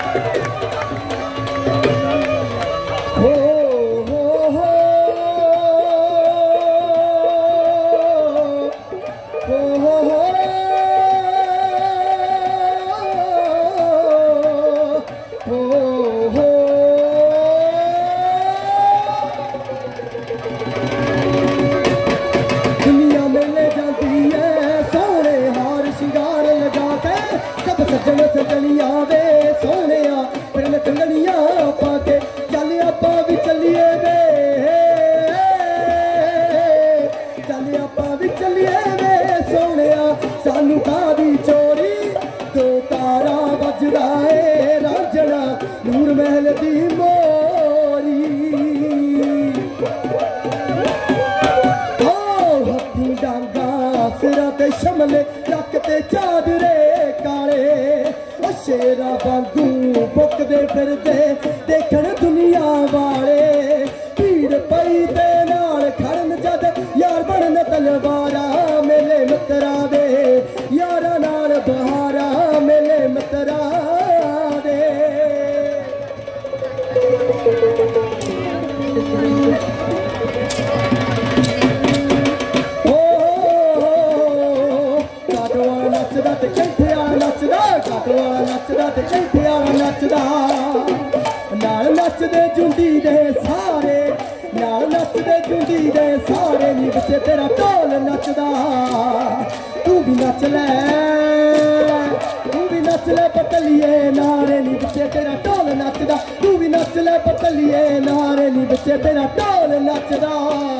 शमले रखते चादरे काले शेरा वांगू बुकदे फिरदे देखण दुनिया वाले भीड़ पई दे नाल खड़न जद यार बनन तलवारा मेले मित्रा दे यारा नाल बहारा मेले मित्रा दे नचदे जुंदी दे सारे नाल नचदे जुंदी दे सारे नी बच्चे तेरा ढोल नचदा तू भी नच ले पतलिए नारे नी बच्चे तेरा ढोल नचदा तू भी नच ले पतलिए नारे नी बच्चे तेरा ढोल नचदा।